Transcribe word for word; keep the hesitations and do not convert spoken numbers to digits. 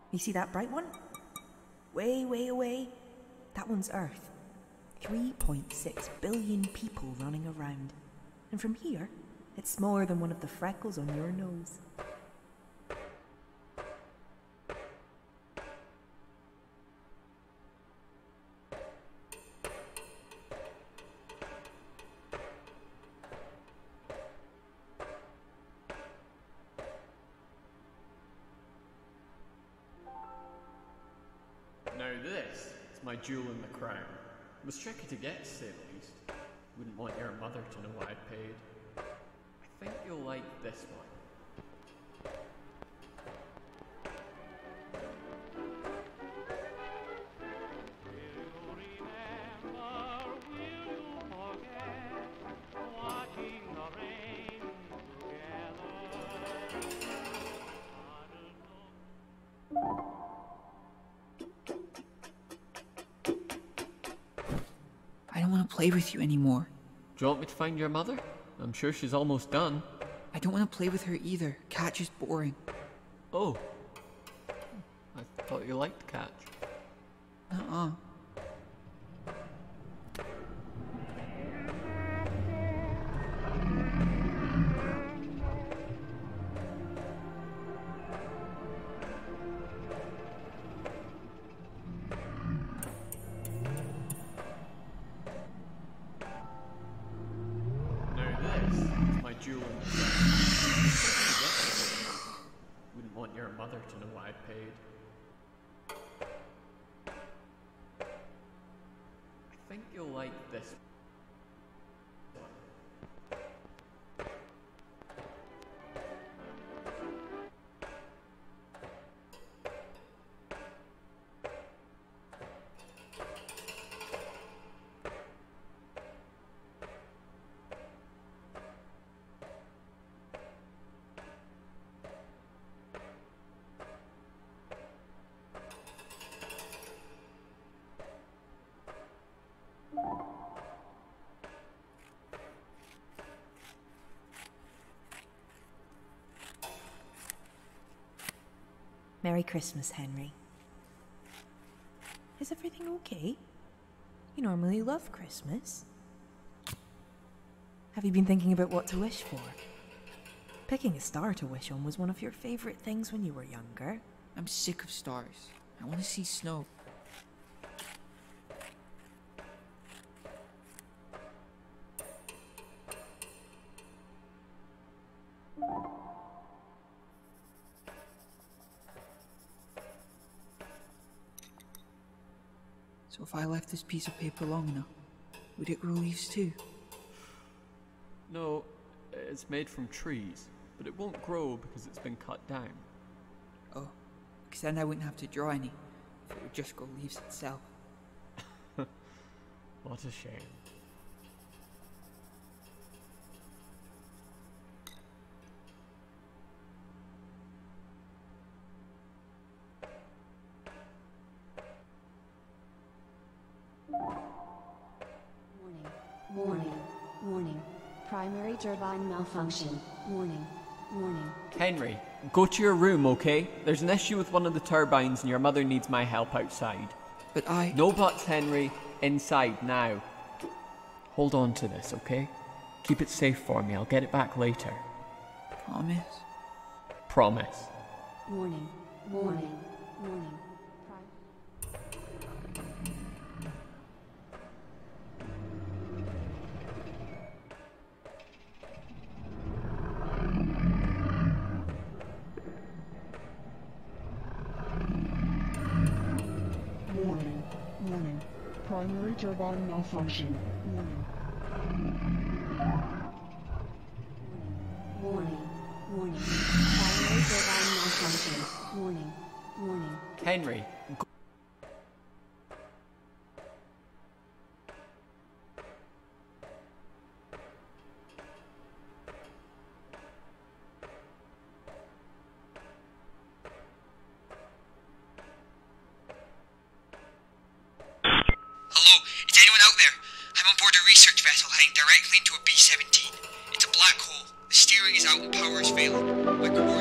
You see that bright one? Way, way away. That one's Earth. three point six billion people running around. And from here, it's smaller than one of the freckles on your nose. Now this is my jewel in the crown. It was tricky to get, to say the least. Wouldn't want your mother to know what I paid. I think you'll like this one. I don't want to play with you anymore. Do you want me to find your mother? I'm sure she's almost done. I don't want to play with her either. Catch is boring. Oh. I thought you liked catch. Uh-uh. Jewel in the crown. Wouldn't want your mother to know what I paid. I think you'll like this one. Merry Christmas, Henry. Is everything okay? You normally love Christmas. Have you been thinking about what to wish for? Picking a star to wish on was one of your favorite things when you were younger. I'm sick of stars. I want to see snow. So if I left this piece of paper long enough, would it grow leaves too? No, it's made from trees, but it won't grow because it's been cut down. Oh, because then I wouldn't have to draw any, if it would just grow leaves itself. What a shame. Warning, warning. Primary turbine malfunction. Warning, warning. Henry, go to your room, okay? There's an issue with one of the turbines and your mother needs my help outside. But I... No buts, Henry. Inside, now. Hold on to this, okay? Keep it safe for me. I'll get it back later. Promise? Promise. Warning, warning, warning. Warning, warning. Primary turbine malfunction. Warning. Warning, warning. Primary turbine malfunction. Warning, warning. Henry, go. Hello, is anyone out there? I'm on board a research vessel heading directly into a B seventeen. It's a black hole. The steering is out and power is failing. My coordinates